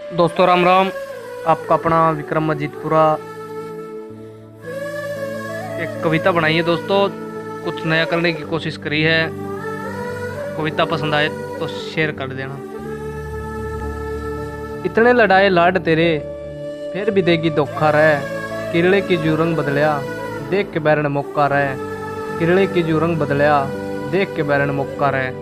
दोस्तों राम राम। आपका अपना विक्रम अजीतपुरा एक कविता बनाई है दोस्तों। कुछ नया करने की कोशिश करी है। कविता पसंद आए तो शेयर कर देना। इतने लड़ाए लाड तेरे फिर भी देगी धोखा रह। किरले की जू रंग बदलिया देख के बैरन मौका रह। किरले की जू रंग बदलिया देख के बैरन मौका रह।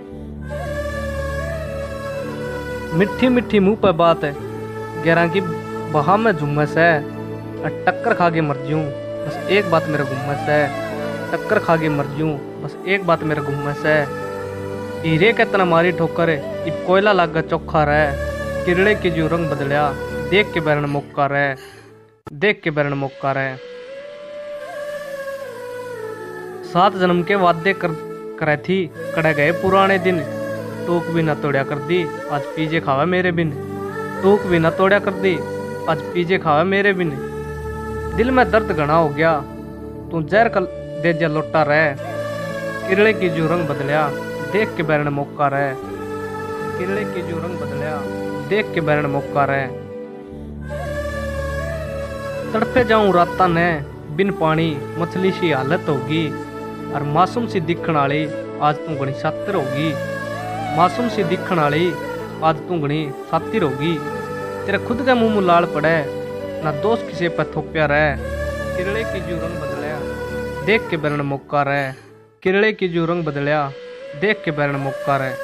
मिट्टी मिट्टी मुंह पर बात है गैरा की बहा में झुम्मस है। टक्कर खा के मर जूं बस एक बात मेरा गुम्मस है। टक्कर खा के मर जूं बस एक बात मेरा गुम्मस है। हीरे के तना मारी ठोकर इब कोयला लागा चौखा रह। किरले की जो रंग बदलिया देख के बैरन मौका रह। देख के बैरन मौका रह। 7 जन्म के वादे करे थी कड़े गए पुराने दिन। टोक भी ना तोड़ा कर दी आज पीजे खावा मेरे बिन। टोक भी ना तोड़ा कर दी आज पीजे खावा मेरे बिन। दिल में दर्द घना हो गया तू जहर कल दे जा लौटा रह। किरले की जो रंग बदलिया देख के बैरन मौका रह। किरले की जो रंग बदलिया देख के बैरन मौका रह। तड़पे जाऊं राता ने बिन पानी मछली सी हालत होगी। और मासूम सी दिखण वाली आज तू घनी सातिर होगी। मासूम सी दिखण वाली आज तू घनी सातिर होगी। तेरे खुद के मुंह लाल पड़े ना दोस्त किसी पर थोप्या रह। किरले की जो रंग बदलिया देख के बैरन मौका रह। किरले की जो रंग बदलिया देख के बैरन मौका रह।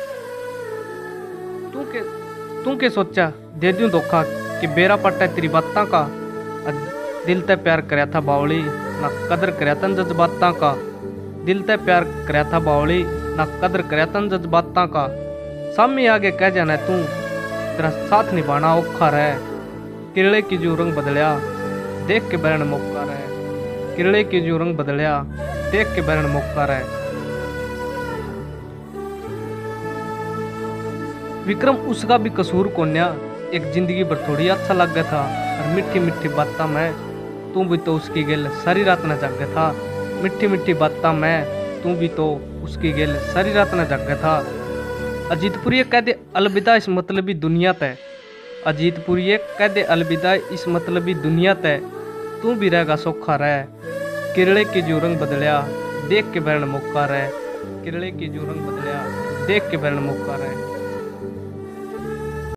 तू के सोचा दे दूं धोखा कि बेरा पट्टा तेरी बातां का। दिल ते प्यार करया था बावली ना कदर करया तन जज्बातां का। दिल ते प्यार करया था बावली ना कदर करया तन जज्बातां का। सामने आगे कह जाना तू तेरा साथ निभाना औखा रह। किरले की जो रंग बदलिया देख के बैरन मौका रह। किरले की जो रंग बदलिया देख के बैरन मौका रह। विक्रम उसका भी कसूर कोन्या एक जिंदगी भर थोड़ी अच्छा लग गया था। और मिट्टी मिट्टी बातें में तू भी तो उसकी गेल सारी रात न जाग गया था। मिट्टी मिट्टी बातें में तू भी तो उसकी गेल सारी रात न जाग गया था। अजीतपुरी कह दे अलविदा इस मतलबी दुनिया तय। अजीतपुरी कह दे अलविदा इस मतलबी दुनिया तय। तू भी रहेगा सौखा रह। किरले की जो रंग बदलिया देख के बैरन मौका रह। किरले की जो रंग बदलिया देख के बैरन मौका रह।